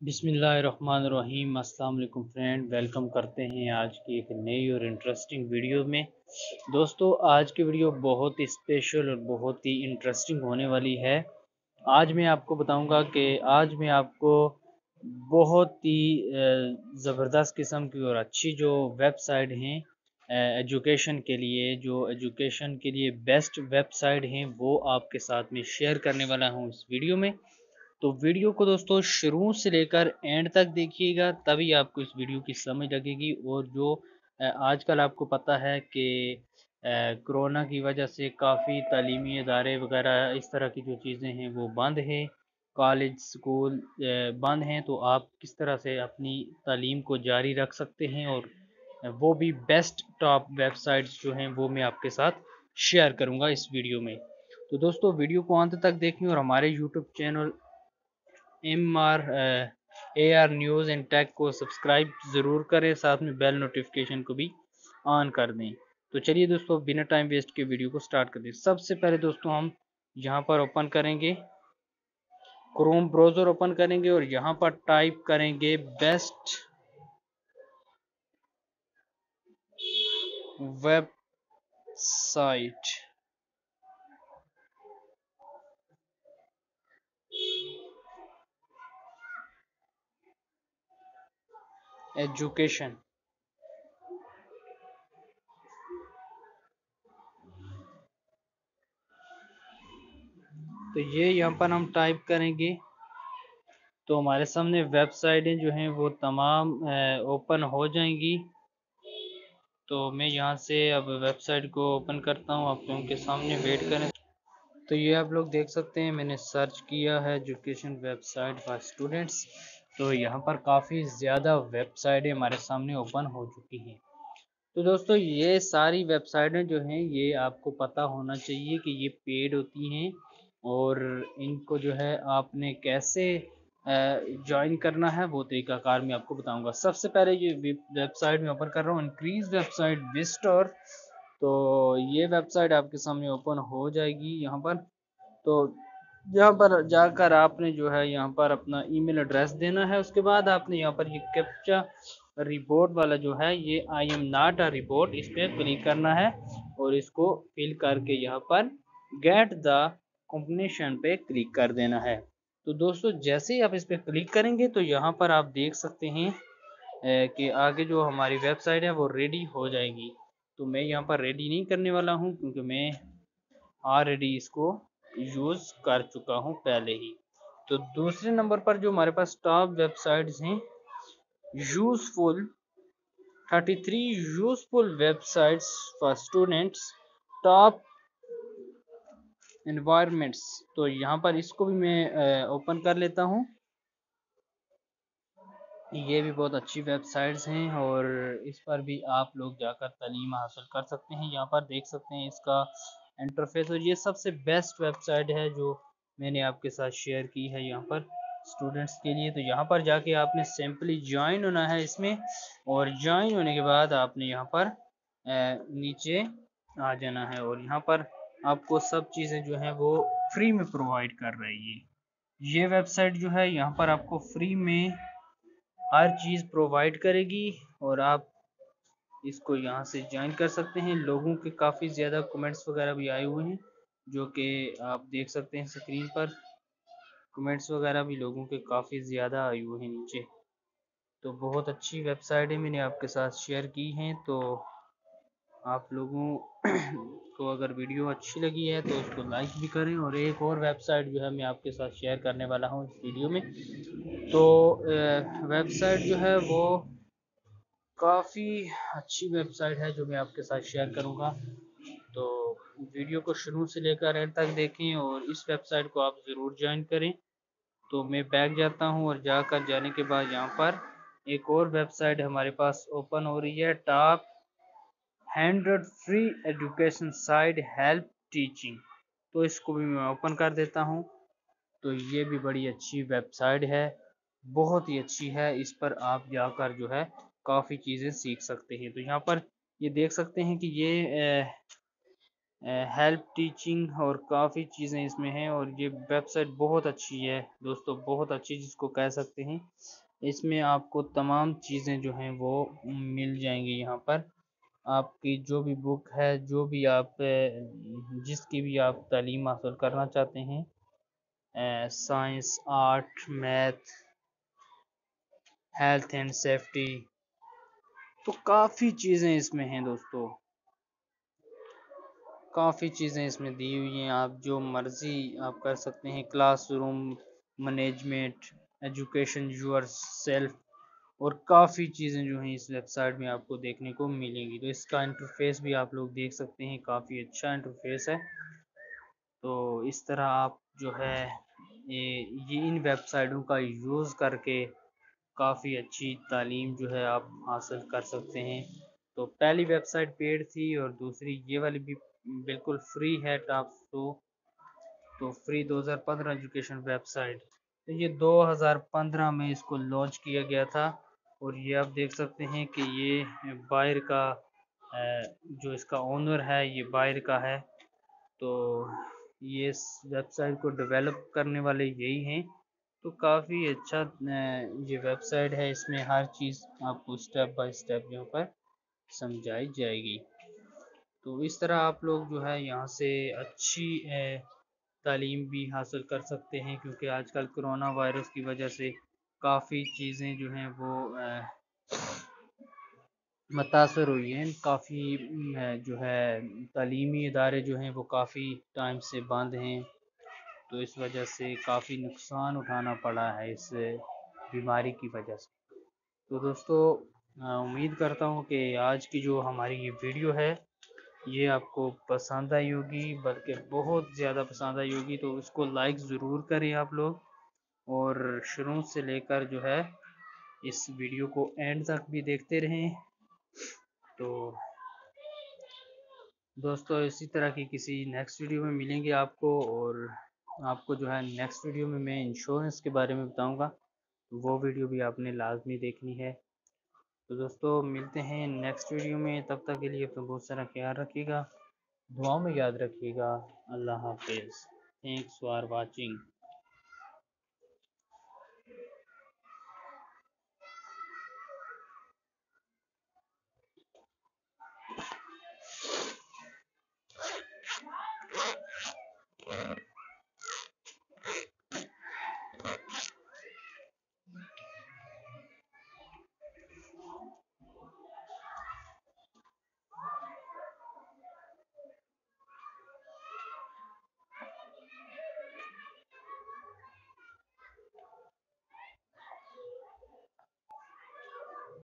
बिस्मिल्लाहिर्रहमानिर्रहीम। अस्सलाम वालेकुम फ्रेंड, वेलकम करते हैं आज की एक नई और इंटरेस्टिंग वीडियो में। दोस्तों, आज की वीडियो बहुत ही स्पेशल और बहुत ही इंटरेस्टिंग होने वाली है। आज मैं आपको बताऊंगा कि आज मैं आपको बहुत ही ज़बरदस्त किस्म की और अच्छी जो वेबसाइट हैं एजुकेशन के लिए, जो एजुकेशन के लिए बेस्ट वेबसाइट हैं, वो आपके साथ में शेयर करने वाला हूँ इस वीडियो में। तो वीडियो को दोस्तों शुरू से लेकर एंड तक देखिएगा, तभी आपको इस वीडियो की समझ लगेगी। और जो आजकल आपको पता है कि कोरोना की वजह से काफ़ी तालीमी इदारे वगैरह इस तरह की जो चीज़ें हैं वो बंद हैं, कॉलेज स्कूल बंद हैं, तो आप किस तरह से अपनी तालीम को जारी रख सकते हैं, और वो भी बेस्ट टॉप वेबसाइट्स जो हैं वो मैं आपके साथ शेयर करूंगा इस वीडियो में। तो दोस्तों, वीडियो को अंत तक देखें और हमारे YouTube channel AR news and tech को सब्सक्राइब ज़रूर करें, साथ में बेल नोटिफिकेशन को भी ऑन कर दें। तो चलिए दोस्तों, बिना टाइम वेस्ट के वीडियो को स्टार्ट कर दें। सबसे पहले दोस्तों, हम यहाँ पर ओपन करेंगे, क्रोम ब्राउज़र ओपन करेंगे और यहाँ पर टाइप करेंगे बेस्ट वेबसाइट एजुकेशन। तो ये यहाँ पर हम टाइप करेंगे तो हमारे सामने वेबसाइटें जो हैं वो तमाम ओपन हो जाएंगी। तो मैं यहाँ से अब वेबसाइट को ओपन करता हूँ, आप लोगों के सामने वेट करें। तो ये आप लोग देख सकते हैं, मैंने सर्च किया है एजुकेशन वेबसाइट फॉर स्टूडेंट्स। तो यहाँ पर काफ़ी ज़्यादा वेबसाइटें हमारे सामने ओपन हो चुकी हैं। तो दोस्तों, ये सारी वेबसाइटें जो हैं ये आपको पता होना चाहिए कि ये पेड होती हैं, और इनको जो है आपने कैसे ज्वाइन करना है वो तरीकाकार मैं आपको बताऊंगा। सबसे पहले ये वेबसाइट में ओपन कर रहा हूँ, इंक्रीज वेबसाइट विजिटर। तो ये वेबसाइट आपके सामने ओपन हो जाएगी यहाँ पर। तो यहाँ पर जाकर आपने जो है यहाँ पर अपना ईमेल एड्रेस देना है। उसके बाद आपने यहाँ पर ये कैप्चा रिपोर्ट वाला जो है, ये I am not a robot, इस पर क्लिक करना है और इसको फिल करके यहाँ पर गेट द कॉम्बिनेशन पे क्लिक कर देना है। तो दोस्तों, जैसे ही आप इस पर क्लिक करेंगे तो यहाँ पर आप देख सकते हैं कि आगे जो हमारी वेबसाइट है वो रेडी हो जाएगी। तो मैं यहाँ पर रेडी नहीं करने वाला हूँ, क्योंकि मैं ऑलरेडी इसको यूज़ कर चुका हूँ पहले ही। तो दूसरे नंबर पर जो हमारे पास टॉप वेबसाइट्स हैं, useful 33 useful websites for students, top environments. तो यहाँ पर इसको भी मैं ओपन कर लेता हूँ। ये भी बहुत अच्छी वेबसाइट्स हैं और इस पर भी आप लोग जाकर तालीम हासिल कर सकते हैं। यहाँ पर देख सकते हैं इसका इंटरफेस, और ये सबसे बेस्ट वेबसाइट है जो मैंने आपके साथ शेयर की है यहाँ पर स्टूडेंट्स के लिए। तो यहाँ पर जाके आपने सिंपली ज्वाइन होना है इसमें, और ज्वाइन होने के बाद आपने यहाँ पर नीचे आ जाना है, और यहाँ पर आपको सब चीज़ें जो हैं वो फ्री में प्रोवाइड कर रही है। ये वेबसाइट जो है यहाँ पर आपको फ्री में हर चीज़ प्रोवाइड करेगी, और आप इसको यहाँ से ज्वाइन कर सकते हैं। लोगों के काफ़ी ज़्यादा कमेंट्स वगैरह भी आए हुए हैं, जो कि आप देख सकते हैं स्क्रीन पर। कमेंट्स वगैरह भी लोगों के काफ़ी ज़्यादा आए हुए हैं नीचे। तो बहुत अच्छी वेबसाइट है, मैंने आपके साथ शेयर की हैं। तो आप लोगों को अगर वीडियो अच्छी लगी है तो उसको लाइक भी करें। और एक और वेबसाइट जो है मैं आपके साथ शेयर करने वाला हूँ इस वीडियो में। तो वेबसाइट जो है वो काफ़ी अच्छी वेबसाइट है जो मैं आपके साथ शेयर करूंगा। तो वीडियो को शुरू से लेकर एंड तक देखें और इस वेबसाइट को आप ज़रूर ज्वाइन करें। तो मैं बैक जाता हूं, और जाने के बाद यहाँ पर एक और वेबसाइट हमारे पास ओपन हो रही है, top 100 free education site help teaching. तो इसको भी मैं ओपन कर देता हूँ। तो ये भी बड़ी अच्छी वेबसाइट है, बहुत ही अच्छी है। इस पर आप जाकर जो है काफ़ी चीज़ें सीख सकते हैं। तो यहाँ पर ये देख सकते हैं कि ये ہیلپ ٹیچنگ اور کافی چیزیں اس میں ہیں، اور یہ ویب سائٹ بہت اچھی ہے دوستو، بہت اچھی جس کو کہہ سکتے ہیں۔ اس میں آپ کو تمام چیزیں جو ہیں وہ مل جائیں گی یہاں پر۔ آپ کی جو بھی بک ہے، جو بھی آپ جس کی بھی آپ تعلیم حاصل کرنا چاہتے ہیں، science, art, math, health and safety, تو کافی چیزیں اس میں ہیں دوستو، کافی چیزیں اس میں دی ہوئی ہیں۔ آپ جو مرضی آپ کر سکتے ہیں، classroom management, education yourself, اور کافی چیزیں جو ہیں اس ویب سائٹ میں آپ کو دیکھنے کو ملیں گی۔ تو اس کا انٹرفیس بھی آپ لوگ دیکھ سکتے ہیں، کافی اچھا انٹرفیس ہے۔ تو اس طرح آپ جو ہے یہ ان ویب سائٹوں کا یوز کر کے کافی اچھی تعلیم جو ہے آپ حاصل کر سکتے ہیں۔ تو پہلی ویب سائٹ پیڈ تھی، اور دوسری یہ والی بھی بالکل فری ہے، ٹاپ تو فری 2015 ایجوکیشن ویب سائٹ۔ تو یہ 2015 میں اس کو لانچ کیا گیا تھا، اور یہ آپ دیکھ سکتے ہیں کہ یہ باہر کا جو اس کا اونر ہے یہ باہر کا ہے۔ تو یہ اس ویب سائٹ کو ڈیولپ کرنے والے یہی ہیں۔ تو کافی اچھا یہ ویب سائٹ ہے، اس میں ہر چیز آپ کو سٹیپ بائی سٹیپ یہاں پر سمجھائی جائے گی۔ تو اس طرح آپ لوگ جو ہے یہاں سے اچھی تعلیم بھی حاصل کر سکتے ہیں، کیونکہ آج کل کرونا وائرس کی وجہ سے کافی چیزیں جو ہیں وہ متاثر ہوئی ہیں، کافی جو ہے تعلیمی ادارے جو ہیں وہ کافی ٹائم سے بند ہیں، تو اس وجہ سے کافی نقصان اٹھانا پڑا ہے اس بیماری کی وجہ سے۔ تو دوستو امید کرتا ہوں کہ آج کی جو ہماری یہ ویڈیو ہے یہ آپ کو پسند آئی ہوگی، بلکہ بہت زیادہ پسند آئی ہوگی۔ تو اس کو لائک ضرور کریں آپ لوگ، اور شروع سے لے کر جو ہے اس ویڈیو کو اینڈ تک بھی دیکھتے رہیں۔ تو دوستو اسی طرح کی کسی نیکسٹ ویڈیو میں ملیں گے آپ کو، اور آپ کو جو ہے نیکسٹ ویڈیو میں انشورنس کے بارے میں بتاؤں گا، وہ ویڈیو بھی آپ نے لازمی دیکھنی ہے۔ تو دوستو ملتے ہیں نیکسٹ ویڈیو میں، تب تک کے لیے اپنا بہت سارا خیال رکھیے گا، دعاؤں میں یاد رکھیے گا۔ اللہ حافظ۔ Thanks for watching.